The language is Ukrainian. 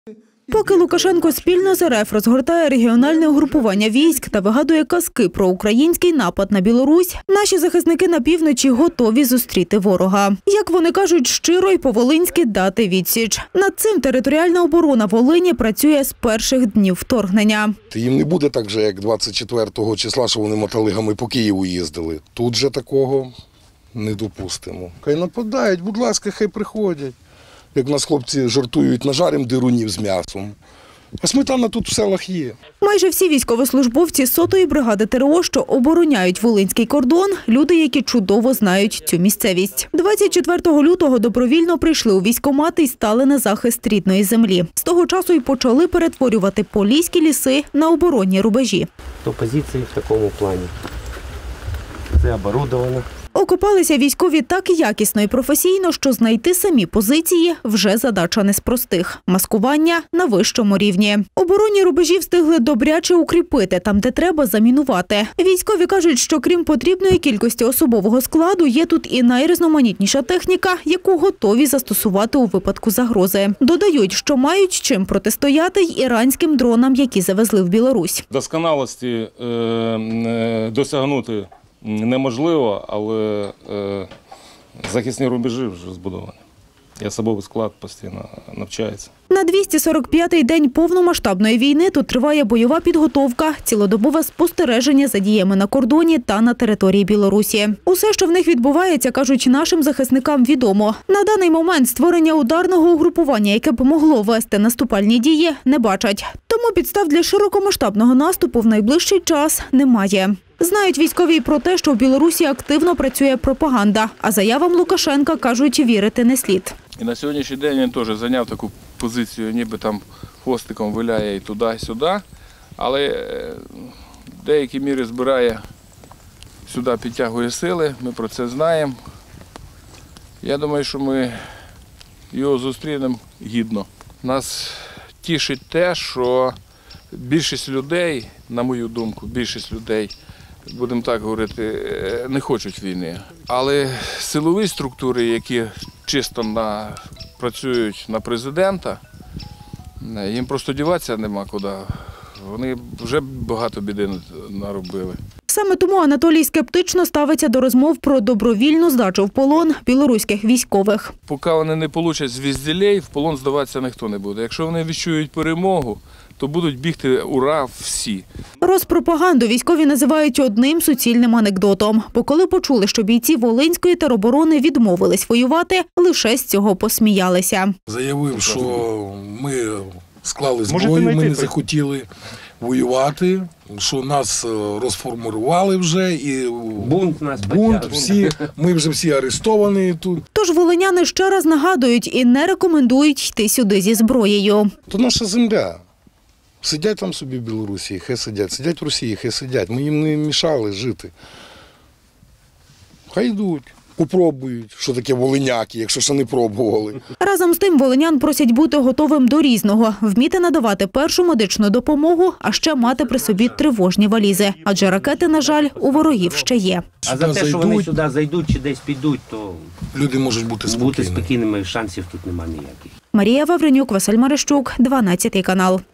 Поки Лукашенко спільно з РФ розгортає регіональне угрупування військ та вигадує казки про український напад на Білорусь, наші захисники на півночі готові зустріти ворога. Як вони кажуть, щиро й по-волинськи дати відсіч. Над цим територіальна оборона Волині працює з перших днів вторгнення. Їм не буде так же, як 24 числа, що вони моталигами по Києву їздили. Тут же такого не допустимо. Хай нападають, будь ласка, хай приходять. Як нас хлопці жартують, нажаримо дирунів з м'ясом. А сметана тут в селах є. Майже всі військовослужбовці 100-ї бригади ТрО, що обороняють волинський кордон, люди, які чудово знають цю місцевість. 24 лютого добровільно прийшли у військкомат і стали на захист рідної землі. З того часу й почали перетворювати поліські ліси на оборонні рубежі. То позиції в такому плані. Це оборудовано. Окопалися військові так якісно і професійно, що знайти самі позиції вже задача не з простих. Маскування на вищому рівні. Оборонні рубежі встигли добряче укріпити, там де треба замінувати. Військові кажуть, що крім потрібної кількості особового складу, є тут і найрізноманітніша техніка, яку готові застосувати у випадку загрози. Додають, що мають чим протистояти й іранським дронам, які завезли в Білорусь. Досконалості досягнути неможливо, але захисні рубежі вже збудовані. І особовий склад постійно навчається. На 245-й день повномасштабної війни тут триває бойова підготовка, цілодобове спостереження за діями на кордоні та на території Білорусі. Усе, що в них відбувається, кажуть, нашим захисникам відомо. На даний момент створення ударного угрупування, яке б могло вести наступальні дії, не бачать. Тому підстав для широкомасштабного наступу в найближчий час немає. Знають військові про те, що в Білорусі активно працює пропаганда, а заявам Лукашенка, кажуть, вірити не слід. І на сьогоднішній день він теж зайняв таку позицію, ніби там хвостиком виляє і туди, і сюди, але в деякій мірі збирає сюди, підтягує сили, ми про це знаємо. Я думаю, що ми його зустрінемо гідно. Нас тішить те, що більшість людей, на мою думку, більшість людей, будемо так говорити, не хочуть війни. Але силові структури, які чисто працюють на президента, їм просто діватися нема куди. Вони вже багато біди наробили. Саме тому Анатолій скептично ставиться до розмов про добровільну здачу в полон білоруських військових. Поки вони не отримають звізділей, в полон здаватися ніхто не буде. Якщо вони відчують перемогу, то будуть бігти ура всі. Розпропаганду військові називають одним суцільним анекдотом. Бо коли почули, що бійці Волинської тероборони відмовились воювати, лише з цього посміялися. Заявив, що ми склали зброю, ми не захотіли воювати, що нас розформували вже і бунт всі, ми вже всі арестовані тут. Тож волиняни ще раз нагадують і не рекомендують йти сюди зі зброєю. То наша земля. Сидять там собі в Білорусі, хай сидять. Сидять в Росії, хай сидять. Ми їм не мішали жити. Хай йдуть, попробують, що таке волиняки, якщо ще не пробували. Разом з тим волинян просять бути готовим до різного, вміти надавати першу медичну допомогу, а ще мати при собі тривожні валізи. Адже ракети, на жаль, у ворогів ще є. А за те, що вони сюди зайдуть чи десь підуть, то люди можуть бути спокійними. Бути спокійними, шансів тут немає ніяких. Марія Вавренюк, Василь Марищук, 12 канал.